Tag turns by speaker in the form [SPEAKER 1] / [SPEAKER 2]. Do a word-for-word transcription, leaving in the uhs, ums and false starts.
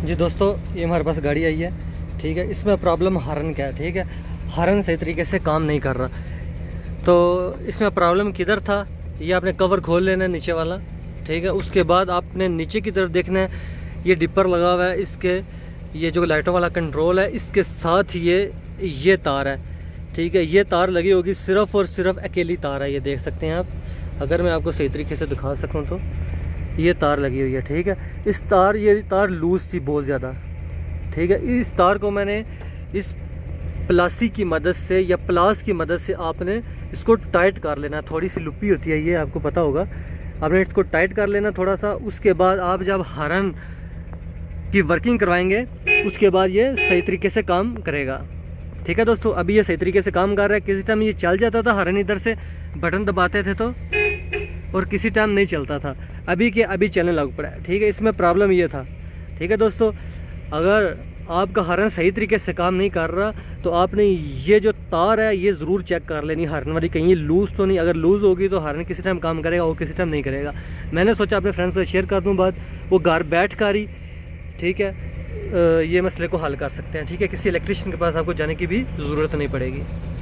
[SPEAKER 1] जी दोस्तों, ये हमारे पास गाड़ी आई है, ठीक है। इसमें प्रॉब्लम हॉर्न का है, ठीक है। हॉर्न सही तरीके से काम नहीं कर रहा। तो इसमें प्रॉब्लम किधर था, ये आपने कवर खोल लेना है नीचे वाला, ठीक है। उसके बाद आपने नीचे की तरफ देखना है, ये डिपर लगा हुआ है, इसके ये जो लाइटों वाला कंट्रोल है, इसके साथ ये ये तार है, ठीक है। ये तार लगी होगी, सिर्फ और सिर्फ अकेली तार है, ये देख सकते हैं आप। अगर मैं आपको सही तरीके से दिखा सकूँ तो ये तार लगी हुई है, ठीक है। इस तार ये तार लूज़ थी बहुत ज़्यादा, ठीक है। इस तार को मैंने इस प्लासी की मदद से या प्लास की मदद से आपने इसको टाइट कर लेना। थोड़ी सी लुप्पी होती है ये, आपको पता होगा। आपने इसको टाइट कर लेना थोड़ा सा। उसके बाद आप जब हॉर्न की वर्किंग करवाएंगे, उसके बाद ये सही तरीके से काम करेगा, ठीक है दोस्तों। अभी ये सही तरीके से काम कर रहा है। किसी टाइम ये चल जाता था, हॉर्न इधर से बटन दबाते थे तो, और किसी टाइम नहीं चलता था। अभी के अभी चलने लग पड़ा है, ठीक है। इसमें प्रॉब्लम ये था, ठीक है दोस्तों। अगर आपका हॉर्न सही तरीके से काम नहीं कर रहा तो आपने ये जो तार है ये ज़रूर चेक कर लेनी हॉर्न वाली, कहीं ये लूज़ तो नहीं। अगर लूज़ होगी तो हॉर्न किसी टाइम काम करेगा, वो किसी टाइम नहीं करेगा। मैंने सोचा अपने फ्रेंड्स से शेयर कर दूँ बात, वो घर बैठ कर ही, ठीक है, ये मसले को हल कर सकते हैं, ठीक है। किसी इलेक्ट्रिशियन के पास आपको जाने की भी ज़रूरत नहीं पड़ेगी।